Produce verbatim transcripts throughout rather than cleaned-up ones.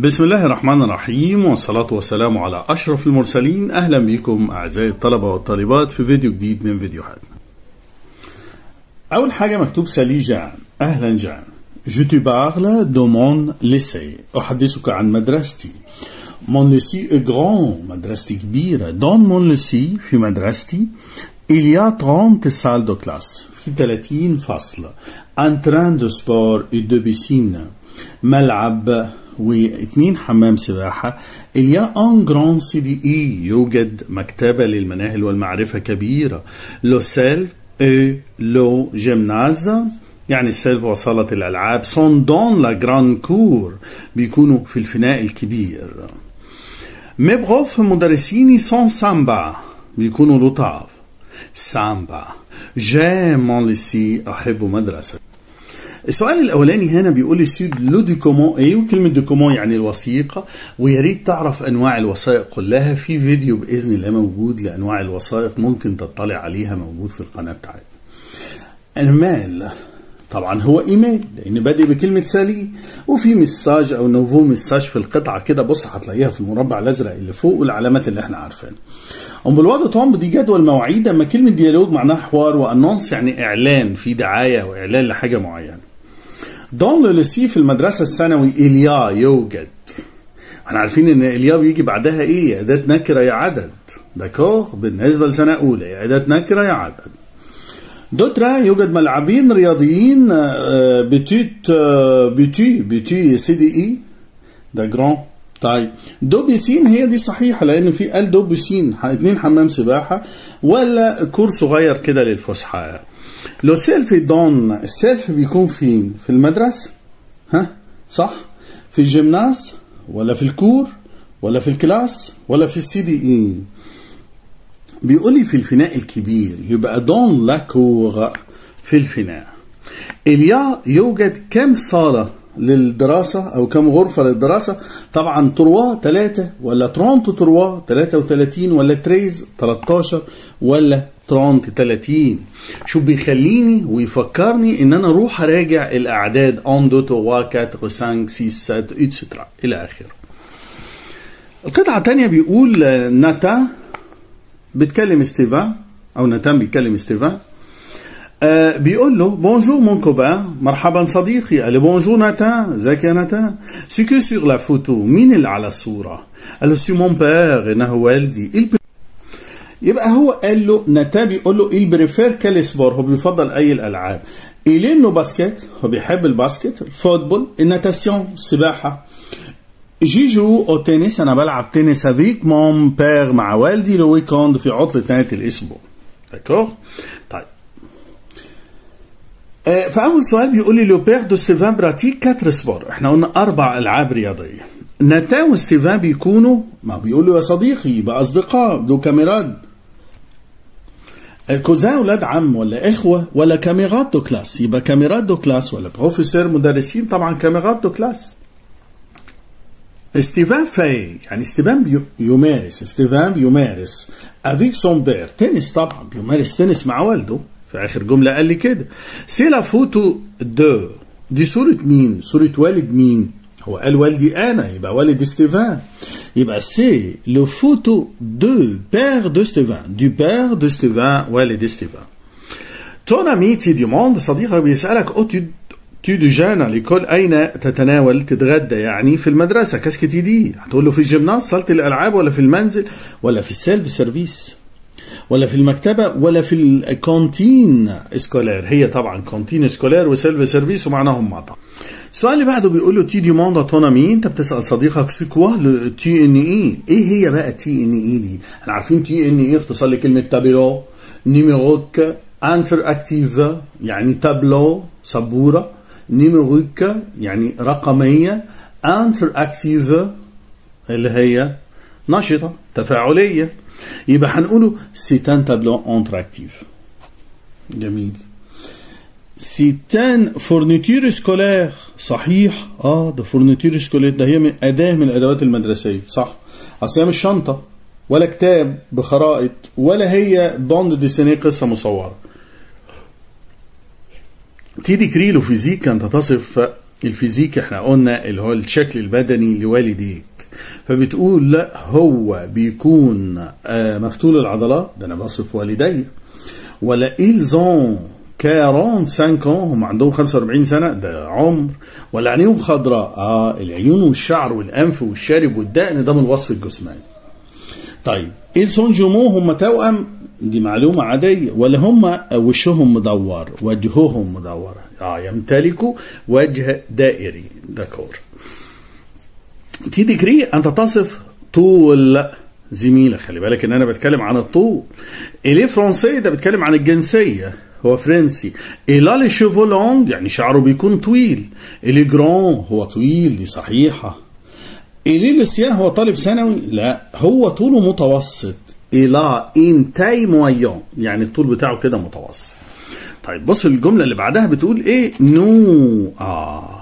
بسم الله الرحمن الرحيم، والصلاة والسلام على أشرف المرسلين. أهلا بكم أعزائي الطلبة والطالبات في فيديو جديد من فيديوهاتنا. أول حاجة مكتوب سالي جان، أهلا جان. Je te parle de mon lycée. أحدثك عن مدرستي. Mon lycée est grand. مدرستي كبيرة. Dans mon lycée في مدرستي il y a trente salles de classe. في ثلاثين فصل. Un terrain de sport et deux piscines. ملعب واثنين حمام سباحة. Il y a un grand C D I. يوجد مكتبة للمناهل والمعرفة كبيرة. Le self et le gymnase يعني السيلف وصالة الألعاب sont dans la grande cour بيكونوا في الفناء الكبير. mes profs مدرسيني sont sympa بيكونوا لطاف. sympa. j'aime mon lycée أحب مدرسة. السؤال الأولاني هنا بيقول لي سود لو دو كومون ايه، وكلمة دو كومون يعني الوثيقة، ويا ريت تعرف أنواع الوثائق كلها. في فيديو بإذن الله موجود لأنواع الوثائق ممكن تطلع عليها، موجود في القناة بتاعتنا. المال طبعا هو ايميل لان بادئ بكلمه سالي، وفي مساج او نوفو مساج في القطعه كده، بص هتلاقيها في المربع الازرق اللي فوق والعلامات اللي احنا عارفينها. ام بالوضع طبعا دي جدول مواعيد. اما كلمه ديالوج معناها حوار، وانونس يعني اعلان، في دعايه واعلان لحاجه معينه. دون لو لسي في المدرسه الثانوي اليا يوجد. احنا عارفين ان اليا بيجي بعدها ايه؟ اداه نكره يا عدد. داكور؟ بالنسبه لسنه اولى يا اداه نكره يا عدد. دوترا يوجد ملعبين رياضيين. بتيت بيتي بيتي سي دي اي ده جران. طيب دو بيسين هي دي صحيحه لان في قال دو بيسين اتنين حمام سباحه ولا كور صغير كده للفسحه. لو سيلف دون، السيلف بيكون فين؟ في المدرسه، ها صح؟ في الجيمناز ولا في الكور ولا في الكلاس ولا في السي دي اي؟ بيقولي في الفناء الكبير، يبقى دون لا كور في الفناء. اليا يوجد كم صالة للدراسة أو كم غرفة للدراسة؟ طبعا تروا ثلاثة ولا ترونت تروا ثلاثة وثلاثين ولا تريز ثلاثة ولا ترونت ثلاثين. شو بيخليني ويفكرني إن أنا أروح أراجع الأعداد واحد اثنين ثلاثة أربعة خمسة ستة سبعة إتسترا إلى آخره. القطعة الثانية بيقول ناتا بتكلم ستيفان او ناتان بيتكلم ستيفان. آه بيقول له بونجور مون كوبان، مرحبا صديقي. قال له بونجور ناتان، ازيك يا ناتان. سكو سور لا فوتو، مين اللي على الصوره؟ قال له سي مون بير، انه والدي. يبقى هو قال له ناتان بيقول له il بريفير كال سبور، هو بيفضل اي الالعاب. إلينو باسكت، هو بيحب الباسكت. الفوتبول، الناتاسيون السباحه. جيجو او تنس، انا بلعب تنس افيك مون بير مع والدي لو ويكوند في عطلة نهاية الاسبوع. داكور؟ طيب. آه فاول سؤال بيقول لي لو بير دو ستيفان براتيك كاتر سبور، احنا قلنا اربع العاب رياضية. ناتان وستيفان بيكونوا، ما بيقولوا يا صديقي يبقى اصدقاء، دو كاميراد. كوزان ولاد عم ولا اخوة ولا كاميرات دو كلاس، يبقى كاميرات دو كلاس ولا بروفيسور مدرسين، طبعا كاميرات دو كلاس. ستيفان فاي يعني ستيفان بيمارس، ستيفان بيمارس افيك سون بير تنس، طبعا بيمارس تنس مع والده. في اخر جمله قال لي كده سي لا فوتو دو، دي صوره مين؟ صوره والد مين؟ هو قال والدي انا، يبقى والد ستيفان. يبقى سي لو فوتو دو بير دو ستيفان، دو بير دو ستيفان، والد ستيفان. تون امي تي ديموند، صديقك بيسالك اوتيد تي دو جان ليكول، أين تتناول تتغدى يعني؟ في المدرسة. كاسكتي دي هتقول له في الجيمناز صالة الألعاب ولا في المنزل ولا في السيلف سيرفيس ولا في المكتبة ولا في الكانتين اسكولير. هي طبعا كانتين اسكولير وسيلف سيرفيس ومعناهم مطعم. السؤال اللي بعده بيقول له تي ديموند تون امي، انت بتسأل صديقك سي كوا لو تي ان اي، ايه هي بقى تي ان اي دي؟ احنا عارفين تي ان اي اختصار لكلمة تابلو، نيميروك، انتر اكتيف يعني تابلو سبورة، نيميروك يعني رقمية، انتر اكتيف اللي هي نشطة تفاعلية. يبقى هنقوله سيتان تابلو انتر اكتيف. جميل. سيتان فورنيتير سكولير، صحيح. اه ده فورنيتير سكولير، ده هي من اداة من الادوات المدرسية، صح. اصل هي مش شنطة ولا كتاب بخرائط ولا هي باند ديسيني قصة مصورة. تي ديكري لو فيزيك، أنت تصف الفيزيك احنا قلنا اللي هو الشكل البدني لوالديك، فبتقول لا هو بيكون آه مفتول العضلات، ده انا بصف والدي. ولا إلزون أربعة وأربعين هم عندهم خمسة وأربعين سنة، ده عمر. ولا عينيهم خضراء، اه العيون والشعر والانف والشارب والدقن، ده من الوصف الجسماني. طيب إلسون جومو هم توأم، دي معلومة عادية. ولا هم وشهم مدور، وجههم مدور، اه يمتلكوا وجه دائري، داكور. تي ديكري انت تصف طول زميلة، خلي بالك ان انا بتكلم عن الطول. الي فرنسي ده بتكلم عن الجنسية، هو فرنسي. إلا لي شيفو لونج يعني شعره بيكون طويل. إلي جران هو طويل، دي صحيحة. إلي لسيان هو طالب ثانوي، لا هو طوله متوسط. إلا إن تاي مويون يعني الطول بتاعه كده متوسط. طيب بص الجملة اللي بعدها بتقول إيه؟ نو آه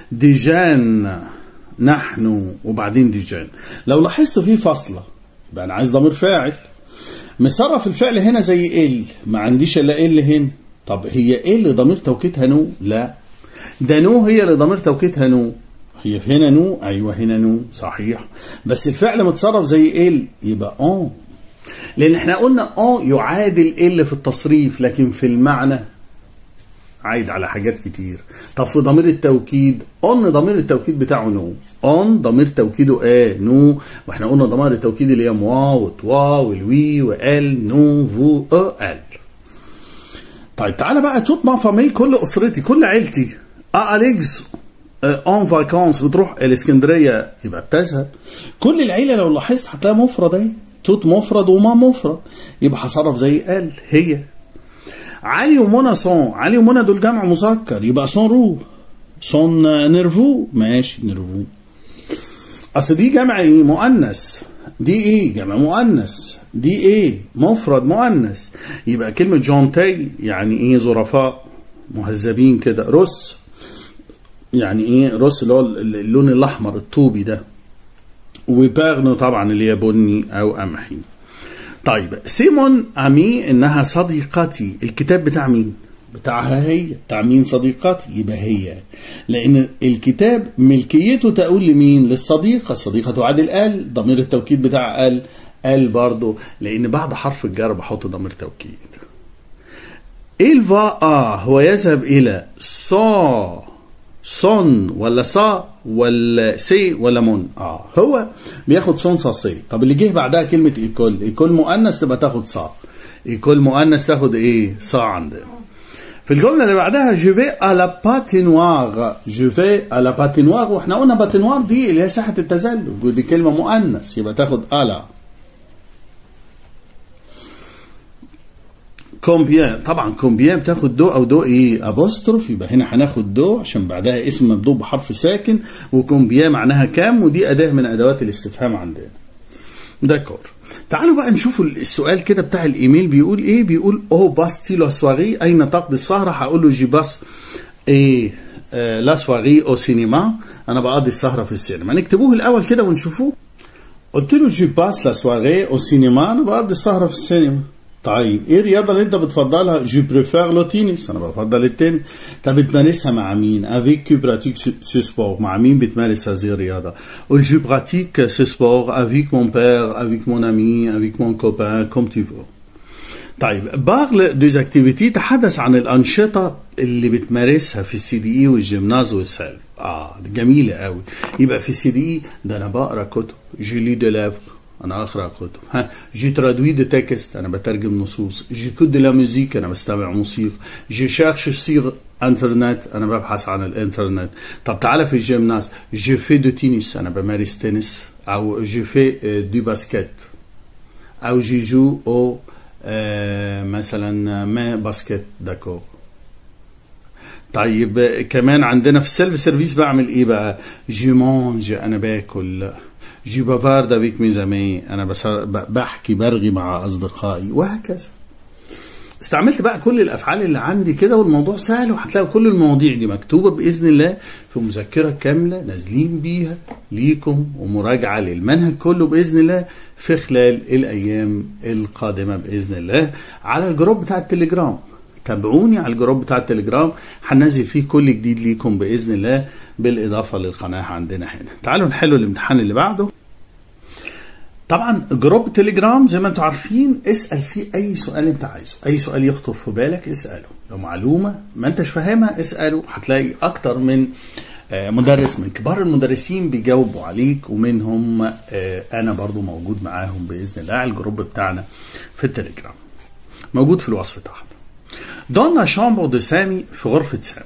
ديجان نحن، وبعدين ديجان. لو لاحظت فيه فاصلة يبقى أنا عايز ضمير فاعل. مصرف الفعل هنا زي ال، ما عنديش الا ال هنا. طب هي ال ضمير توكيدها نو؟ لا، ده نو هي اللي ضمير توكيدها نو. هي هنا نو، ايوه هنا نو صحيح، بس الفعل متصرف زي ال يبقى اون، لان احنا قلنا اون يعادل ال في التصريف، لكن في المعنى عايد على حاجات كتير. طب في ضمير التوكيد اون ضمير التوكيد بتاعه نو، اون ضمير توكيده اه نو، واحنا قلنا ضمائر التوكيد اللي هي موا وتوا والوي وال نو فو او ال. طيب تعالى بقى توت ما فامي، كل اسرتي كل عيلتي. ا اليكس اون فاكونس بتروح الاسكندريه يبقى بتذهب. كل العيله لو لاحظت هتلاقي مفرد اهي، توت مفرد وما مفرد، يبقى هصرف زي ال هي. علي ومنى صون، علي ومنى دول جمع مذكر يبقى صون رو، صون نيرفو، ماشي نيرفو. اصل دي جمع ايه؟ مؤنث. دي ايه؟ جمع مؤنث. دي ايه؟ مفرد مؤنث. يبقى كلمة جونتي يعني ايه؟ ظرفاء مهذبين كده. روس يعني ايه؟ روس اللي هو اللون الاحمر الطوبي ده. وباغنو طبعا اللي هي بني او قمحي. طيب سيمون امي انها صديقتي، الكتاب بتاع مين؟ بتاعها هي. بتاع مين صديقتي؟ يبقى هي، لان الكتاب ملكيته تقول لمين؟ للصديقه، الصديقه تعادل ال، ضمير التوكيد بتاع ال ال برضه، لان بعد حرف الجر بحط ضمير توكيد. il va اه هو يذهب الى صا صن ولا صا ولا سي ولا من، اه هو بياخد صن صا سي. طب اللي جه بعدها كلمه ايكول، ايكول مؤنث تبقى تاخد صا، ايكول مؤنث تاخد ايه؟ صا عندنا. في الجمله اللي بعدها جو في ا لا باتينوار، جو في ا لا باتينوار، واحنا قلنا باتينوار دي اللي هي ساحه التزلج، ودي كلمه مؤنث يبقى تاخد الا. كومبيان طبعا كومبيان بتاخد دو او دو ايه؟ ابوستروف، يبقى هنا هناخد دو عشان بعدها اسم مبدوء بحرف ساكن، وكومبيان معناها كام، ودي اداه من ادوات الاستفهام عندنا. داكور. تعالوا بقى نشوف السؤال كده بتاع الايميل بيقول ايه. بيقول او باستي لا سواري، اين تقضي السهره؟ هقول له جي باس ايه آه لا سواري او سينما، انا بقضي السهره في السينما. نكتبوه الاول كده ونشوفوه. قلت له جي باس لا سواري او سينما، انا بقضي السهره في السينما. طيب ايه الرياضه اللي انت بتفضلها؟ جو بريفير لو تنس، انا بفضل التنس. طب بتمارسها مع مين؟ افيك كو براتيك سو سبور، مع مين بتمارس هذه الرياضه؟ قول جو براتيك سو سبور افيك مون بير افيك مون امي افيك مون كوبان كوم تو فو. طيب بارل دوز اكتيفيتي، تحدث عن الانشطه اللي بتمارسها في السي دي اي والجيمناز والسال. اه دي جميله قوي. يبقى في السي دي اي ده انا بقرا كتب، جي لي دو ليفر انا اقرا كتب، ها جي ترادوي دو تكست انا بترجم نصوص، جي كود دو لا ميوزيك انا بستمع موسيقى، جي شيرش سير انترنت انا ببحث عن الانترنت. طب تعالى في الجيمناز، جي في دو تنس انا بمارس تنس، او جي في دو باسكت، او جي جو او آه مثلا ما باسكت. داكور. طيب كمان عندنا في السيلف سيرفيس بعمل ايه بقى؟ جي مانج انا باكل، جي بافارد افيك مي زامي انا بس بحكي برغي مع اصدقائي، وهكذا. استعملت بقى كل الافعال اللي عندي كده، والموضوع سهل، وهتلاقوا كل المواضيع دي مكتوبه باذن الله في مذكره كامله نازلين بيها ليكم، ومراجعه للمنهج كله باذن الله في خلال الايام القادمه باذن الله على الجروب بتاع التليجرام. تابعوني على الجروب بتاع التليجرام، هننزل فيه كل جديد ليكم بإذن الله بالإضافة للقناة عندنا هنا. تعالوا نحلوا الامتحان اللي بعده. طبعا جروب تليجرام زي ما انتم عارفين اسأل فيه أي سؤال انت عايزه، أي سؤال يخطر في بالك اسأله، لو معلومة ما انتش فاهمها اسأله، هتلاقي أكتر من مدرس من كبار المدرسين بيجاوبوا عليك، ومنهم أنا برضو موجود معاهم بإذن الله على الجروب بتاعنا في التليجرام، موجود في الوصف تحت. دون لا شامبر دو سامي، في غرفة سامي.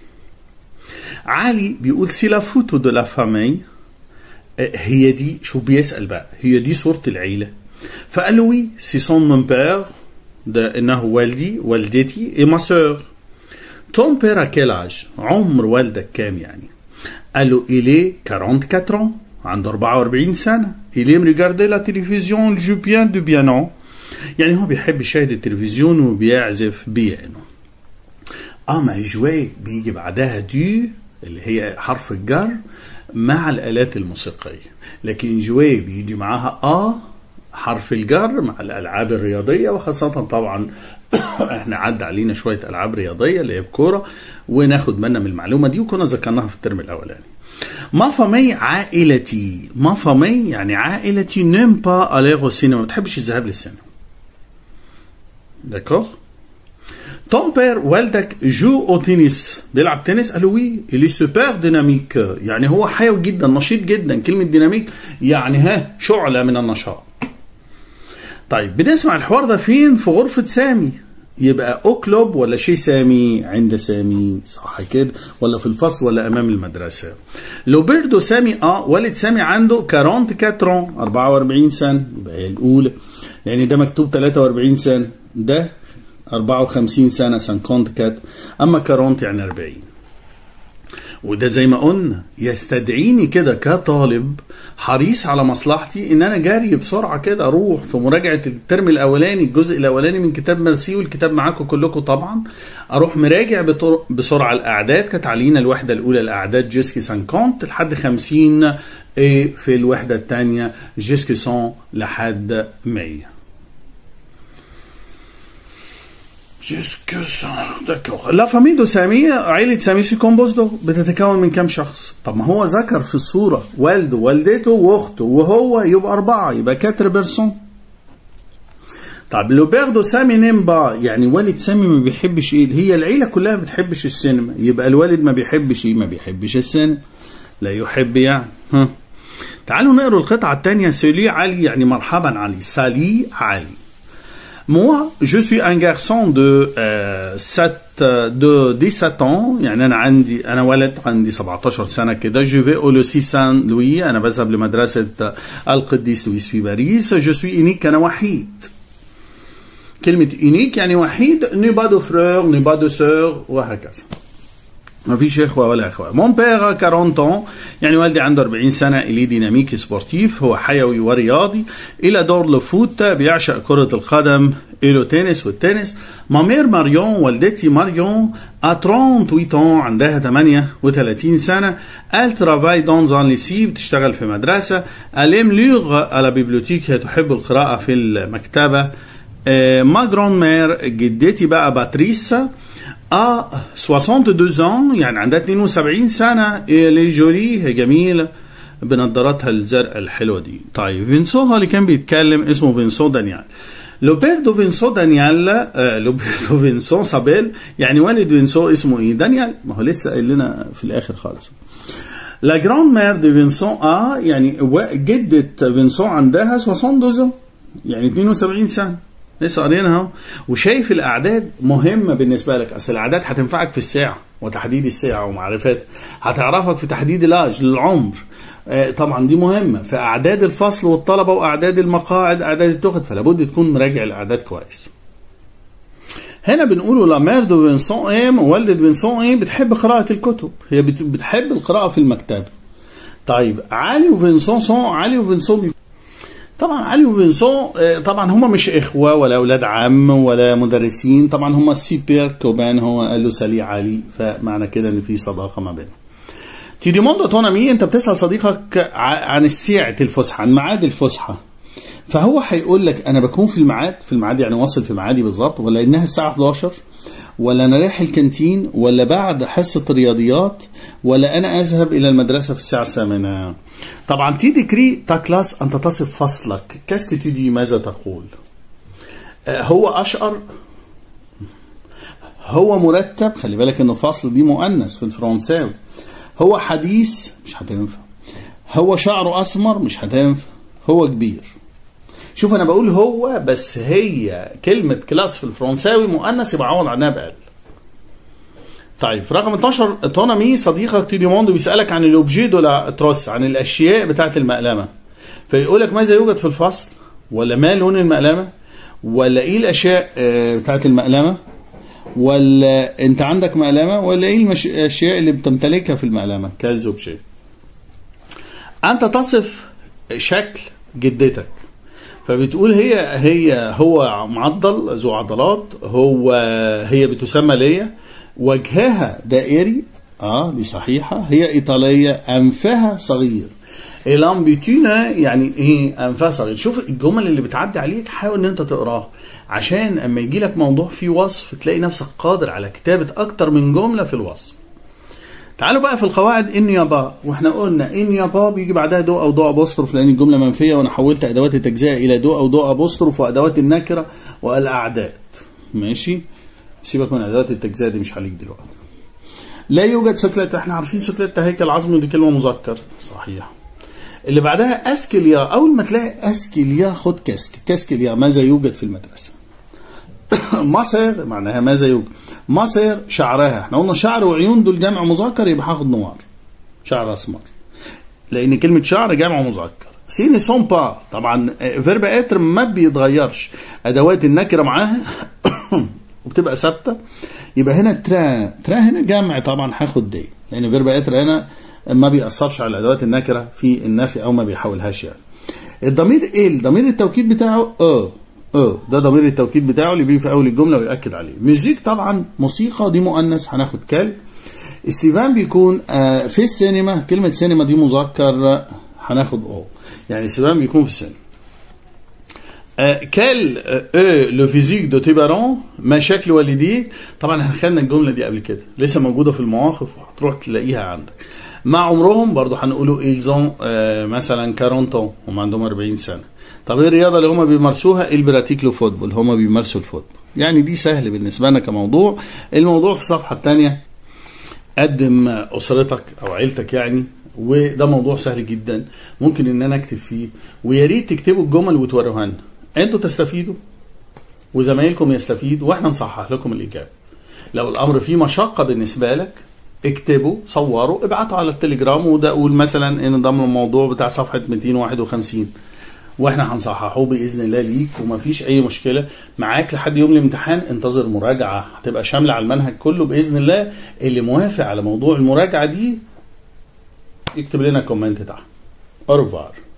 علي بيقول سي لا فوتو دو لا فامي، هي دي، شو بيسأل بقى، هي دي صورة العيلة؟ فقال له وي سي سون مون بير، ده انه والدي والدتي اي ما سور. تون بير كيل اج، عمر والدك كام يعني؟ قال له إلي أربعة وأربعين ans، عنده أربعة وأربعين سنة. إلي ريغاردي لا تلفزيون جو بيان دو بيانو، يعني هو بيحب يشاهد التلفزيون وبيعزف بيانو. اما يجوي بيجي بعدها دي اللي هي حرف الجر مع الآلات الموسيقية، لكن جوي بيجي معاها اه حرف الجر مع الألعاب الرياضية، وخاصة طبعا احنا عدى علينا شوية ألعاب رياضية اللي هي بكورة، وناخد بالنا من المعلومة دي وكنا ذكرناها في الترم الأولاني. ما فامي عائلتي، ما فامي يعني عائلتي نيم با أليغ السينما، ما بتحبش الذهاب للسينما. داكوغ. تون بير والدك جو او تنس، بيلعب تنس؟ قالوا وي إلي سوبر ديناميك، يعني هو حيوي جدا نشيط جدا. كلمة ديناميك يعني ها شعلة من النشاط. طيب بنسمع الحوار ده فين؟ في غرفة سامي، يبقى او كلوب ولا شي سامي عند سامي، صح كده؟ ولا في الفصل ولا امام المدرسة؟ لو بيردو سامي اه والد سامي عنده أربعة وأربعين ans، أربعة وأربعين سنة، يبقى هي الأولى، يعني ده مكتوب ثلاثة وأربعين سنة، ده أربعة وخمسين سنة خمسين، أما أربعين يعني أربعين. وده زي ما قلنا يستدعيني كده كطالب حريص على مصلحتي ان انا جاري بسرعه كده اروح في مراجعه الترم الاولاني، الجزء الاولاني من كتاب ميرسي، والكتاب معاكم كلكم طبعا، اروح مراجع بسرعه الاعداد. كانت علينا الوحده الاولى الاعداد جيسكي خمسين لحد خمسين، في الوحده الثانيه جيسكي مية لحد مية. لا فامي دو سامي، عائلة سامي سي كومبوزدو، بتتكون من كم شخص؟ طب ما هو ذكر في الصورة والده والدته واخته وهو، يبقى أربعة، يبقى كاتر بيرسون. طب لو بيردو سامي نيمبا، يعني والد سامي ما بيحبش ايه؟ هي العيلة كلها ما بتحبش السينما، يبقى الوالد ما بيحبش ايه؟ ما بيحبش السينما، لا يحب يعني. ها تعالوا نقروا القطعة الثانية. سولي علي يعني مرحبا علي، سالي علي. Moi, je suis un garçon de euh, sept, de dix-sept ans، يعني أنا عندي أنا ولد عندي سبعتاشر سنة كده. Je vais au lycée Saint-Louis، أنا بذهب لمدرسة القديس لويس في باريس. Je suis unique، أنا وحيد. كلمة unique يعني وحيد، n'est pas de frère n'est pas de sœur وهكذا، ما فيش إخوة ولا إخوة. Mon père أربعين ans، يعني والدي عنده أربعين سنة. إلي ديناميكي سبورتيف، هو حيوي ورياضي. إلى دور لفوت، بيعشق كرة القدم. إلو تنس والتنس. مامير ماريون، والدتي ماريون à trente-huit ans، عندها ثمانية وثلاثين سنة. Elle travaille dans un lycée، بتشتغل في مدرسة. Elle aime lire à la bibliothèque، هي تحب القراءة في المكتبة. ما جراند مير، جدتي بقى باتريس à soixante-deux ans، يعني عندها اثنين وسبعين سنة. اللي جولي، هي جميلة بنظاراتها الزرقاء الحلوة دي. طيب فينسو هو اللي كان بيتكلم، اسمه فينسو دانيال. لو بيردو فينسو دانيال، آه لو بيردو فينسو سابيل، يعني والد فينسو اسمه ايه؟ دانيال، ما هو لسه قايل لنا في الاخر خالص. لا جراند مير دي فينسو اه يعني جدة فينسو عندها soixante-deux ans، يعني اثنين وسبعين سنة، لسه قارينها. وشايف الاعداد مهمه بالنسبه لك، اصل الاعداد هتنفعك في الساعه وتحديد الساعه ومعرفات، هتعرفك في تحديد الاج للعمر. آه طبعا دي مهمه في اعداد الفصل والطلبه واعداد المقاعد، اعداد التخت، فلا بد تكون مراجع الاعداد كويس. هنا بنقوله لا مير دو فينسون ام، والد فينسون ام بتحب قراءه الكتب، هي بتحب القراءه في المكتبه. طيب علي وفينسون سون، علي وفينسون طبعا علي وفينسون طبعا هم مش اخوه ولا اولاد عم ولا مدرسين، طبعا هم سيبير كوبان، هو قال له سالي علي، فمعنى كده ان في صداقه ما بينهم. تي ديموند تون امي، انت بتسال صديقك عن ساعه الفسحه، عن ميعاد الفسحه، فهو هيقول لك انا بكون في الميعاد، في الميعاد يعني واصل في ميعادي بالظبط، ولا انها الساعه احداشر، ولا أنا رايح الكانتين، ولا بعد حصة الرياضيات، ولا أنا أذهب إلى المدرسة في الساعة الثامنة؟ طبعا تي ديكري تا كلاس، أنت تصف فصلك. كاسكو تي، ماذا تقول؟ هو أشقر، هو مرتب، خلي بالك إنه فصل دي مؤنث في الفرنساوي. هو حديث، مش هتنفع. هو شعره أسمر، مش هتنفع. هو كبير. شوف أنا بقول هو بس، هي كلمة كلاس في الفرنساوي مؤنث يبقى عوض عنها بقل. طيب في رقم اتناشر، تونامي صديقك تيديموندو بيسألك عن الأوبجي دو لا تروس، عن الأشياء بتاعة المقلمة. فيقول لك ماذا يوجد في الفصل، ولا ما لون المقلمة، ولا إيه الأشياء بتاعة المقلمة، ولا أنت عندك مقلمة، ولا إيه المش... الأشياء اللي بتمتلكها في المقلمة. كالز أوبجي. أنت تصف شكل جدتك، فبتقول هي هي هو معضل ذو عضلات، هو هي بتسمى ليا، وجهها دائري، اه دي صحيحه، هي ايطاليه، انفها صغير. الامبيتونا يعني ايه؟ انفها صغير. شوف الجمل اللي بتعدي عليك حاول ان انت تقراها، عشان اما يجي لك موضوع فيه وصف تلاقي نفسك قادر على كتابه اكتر من جمله في الوصف. تعالوا بقى في القواعد. ان يابا، واحنا قلنا ان يابا بيجي بعدها دو او دو ابوستروف لان الجمله منفيه، وانا حولت ادوات التجزئه الى دو او دو ابوستروف وادوات النكره والاعداد. ماشي، سيبك من ادوات التجزئه دي مش عليك دلوقتي. لا يوجد سكلت، احنا عارفين سكلت هيكل عظمي ودي كلمه مذكر، صحيح. اللي بعدها اسكليا، اول ما تلاقي اسكليا خد كاسك. كاسكليا ماذا يوجد في المدرسه. مصر معناها ماذا يوجد. مصر شعرها، احنا قلنا شعر وعيون دول جمع مذكر، يبقى هاخد نوار، شعر اسمر، لان كلمه شعر جمع مذكر. سين سون با، طبعا فيرب اتر ما بيتغيرش، ادوات النكره معاها وبتبقى ثابته. يبقى هنا ترا، ترا هنا جمع، طبعا هاخد دي، لان فيرب اتر هنا ما بيأثرش على ادوات النكره في النفي او ما بيحاولهاش يعني. الضمير ايه؟ ضمير التوكيد بتاعه اه اه ده ضمير التوكيد بتاعه اللي بيجي في اول الجمله ويأكد عليه. ميوزيك طبعا موسيقى، دي مؤنث هناخد كال. ستيفان بيكون آه في السينما، كلمه سينما دي مذكر هناخد او، يعني ستيفان بيكون في السينما. آه كال اه لو فيزيك دو تيبارون، ما شكل والديه. طبعا احنا خدنا الجمله دي قبل كده، لسه موجوده في المواقف وهتروح تلاقيها عندك. مع عمرهم برضو هنقوله إلزون آه مثلا أربعين، هم عندهم أربعين سنه. طب ايه الرياضه اللي هم بيمارسوها؟ البراتيكلو فوتبول، هم بيمارسوا الفوتبول. يعني دي سهل بالنسبه لنا كموضوع. الموضوع في الصفحه الثانيه، قدم اسرتك او عيلتك يعني، وده موضوع سهل جدا ممكن ان انا اكتب فيه، ويا ريت تكتبوا الجمل وتوروها لنا، انتوا تستفيدوا وزمايلكم يستفيدوا واحنا نصحح لكم الاجابه. لو الامر فيه مشقه بالنسبه لك اكتبوا، صوروا، ابعتوا على التليجرام، وده قول مثلا ان ضمن الموضوع بتاع صفحه مئتين وواحد وخمسين، واحنا هنصححه باذن الله ليك، ومفيش اي مشكله معاك لحد يوم الامتحان. انتظر مراجعه هتبقى شامله على المنهج كله باذن الله. اللي موافق على موضوع المراجعه دي يكتب لنا كومنت تحت. أوروفوار.